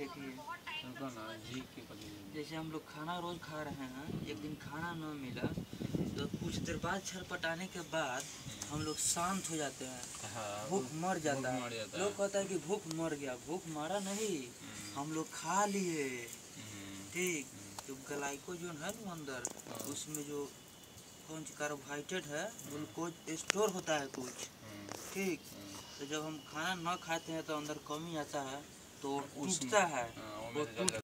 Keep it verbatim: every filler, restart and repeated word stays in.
देखिए उनको ना घी की पकड़ी। जैसे हम लोग खाना रोज खा रहे हैं, एक दिन खाना न मिला तो कुछ देर बाद छटपटाने के बाद हम लोग शांत हो जाते हैं। हाँ, भूख मर जाता भूख मर है। जाता लोग है। कहता है कि भूख मर गया, भूख मरा नहीं, हम लोग खा लिए। ठीक, जो ग्लाइकोजन है ना अंदर, उसमें जो कौन सी कार्बोहाइड्रेट है, ग्लूकोज स्टोर होता है कुछ। ठीक, तो जब हम खाना न खाते हैं तो अंदर कमी आता है तो टूटता है, वो टूट